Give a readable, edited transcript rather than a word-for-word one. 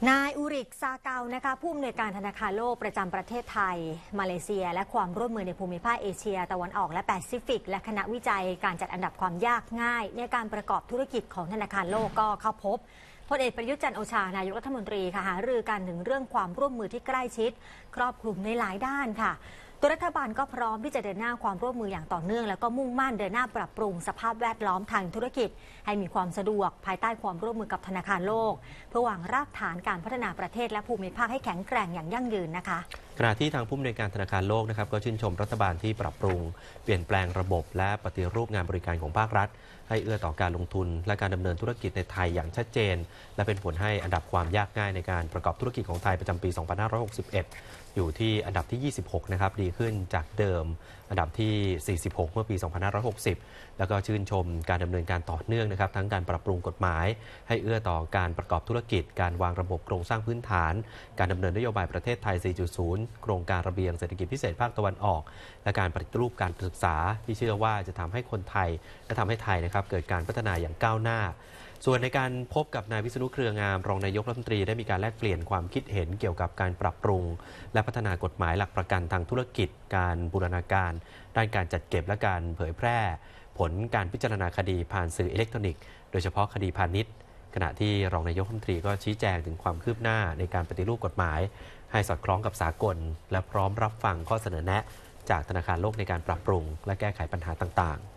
นายอูริกซาเกานะคะผู้อำนวยการธนาคารโลกประจำประเทศไทยมาเลเซียและความร่วมมือในภูมิภาคเอเชียตะวันออกและแปซิฟิกและคณะวิจัยการจัดอันดับความยากง่ายในการประกอบธุรกิจของธนาคารโลกก็เข้าพบพลเอกประยุทธ์จันทร์โอชานายกรัฐมนตรีค่ะหารือกันถึงเรื่องความร่วมมือที่ใกล้ชิดครอบคลุมในหลายด้านค่ะตัวรัฐบาลก็พร้อมที่จะเดินหน้าความร่วมมืออย่างต่อเนื่องแล้วก็มุ่งมั่นเดินหน้าปรับปรุงสภาพแวดล้อมทางธุรกิจให้มีความสะดวกภายใต้ความร่วมมือกับธนาคารโลกเพื่อวางรากฐานการพัฒนาประเทศและภูมิภาคให้แข็งแกร่งอย่างยั่งยืนนะคะขณะที่ทางผู้อำนวยการธนาคารโลกนะครับก็ชื่นชมรัฐบาลที่ปรับปรุงเปลี่ยนแปลงระบบและปฏิรูปงานบริการของภาครัฐให้เอื้อต่อการลงทุนและการดำเนินธุรกิจในไทยอย่างชัดเจนและเป็นผลให้อันดับความยากง่ายในการประกอบธุรกิจของไทยประจำปี 2561 อยู่ที่อันดับที่ 26 นะครับดีขึ้นจากเดิมอันดับที่ 46 เมื่อปี 2560 แล้วก็ชื่นชมการดำเนินการต่อเนื่องนะครับทั้งการปรับปรุงกฎหมายให้เอื้อต่อการประกอบธุรกิจการวางระบบโครงสร้างพื้นฐานการดำเนินนโยบายประเทศไทย 4.0 โครงการระเบียงเศรษฐกิจพิเศษภาคตะวันออกและการปฏิรูปการศึกษาที่เชื่อว่าจะทำให้คนไทยและทำให้ไทยนะครับเกิดการพัฒนาอย่างก้าวหน้าส่วนในการพบกับนายวิษณุเครืองามรองนายกรัฐมนตรีได้มีการแลกเปลี่ยนความคิดเห็นเกี่ยวกับการปรับปรุงและพัฒนากฎหมายหลักประกันทางธุรกิจการบูรณาการด้านการจัดเก็บและการเผยแพร่ผลการพิจารณาคดีผ่านสื่ออิเล็กทรอนิกส์โดยเฉพาะคดีพาณิชย์ขณะที่รองนายกรัฐมนตรีก็ชี้แจงถึงความคืบหน้าในการปฏิรูปกฎหมายให้สอดคล้องกับสากลและพร้อมรับฟังข้อเสนอแนะจากธนาคารโลกในการปรับปรุงและแก้ไขปัญหาต่างๆ